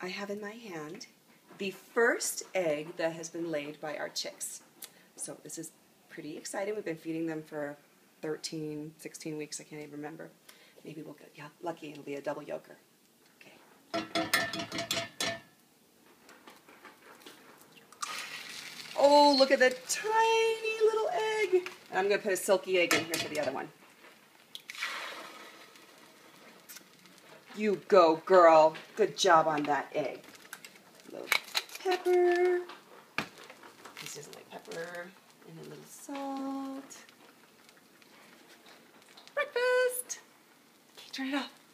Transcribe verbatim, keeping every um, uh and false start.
I have in my hand the first egg that has been laid by our chicks. So this is pretty exciting. We've been feeding them for thirteen, sixteen weeks. I can't even remember. Maybe we'll get yeah, lucky. It'll be a double yolker. Okay. Oh, look at the tiny little egg. And I'm going to put a silky egg in here for the other one. You go, girl. Good job on that egg. A little pepper. This is like pepper and a little salt. Breakfast. Okay, turn it off.